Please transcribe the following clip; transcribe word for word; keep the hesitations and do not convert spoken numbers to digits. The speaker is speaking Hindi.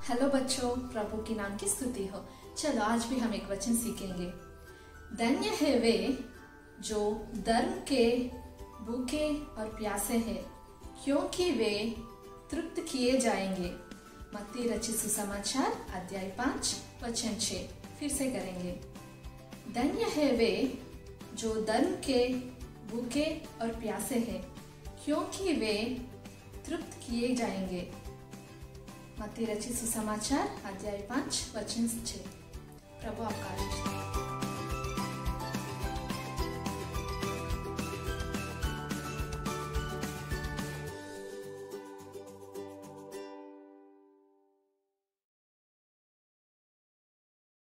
हेलो बच्चों, प्रभु के नाम की स्तुति हो। चलो आज भी हम एक वचन सीखेंगे। धन्य है वे जो धर्म के भूखे और प्यासे हैं, क्योंकि वे तृप्त किए जाएंगे। मत्ती रचित सुसमाचार अध्याय पाँच वचन छः फिर से करेंगे। धन्य है वे जो धर्म के भूखे और प्यासे हैं, क्योंकि वे तृप्त किए जाएंगे। मत्ती रचित सुसमाचार अध्याय पाँच वचन छः। प्रभु आपका आशीष दे।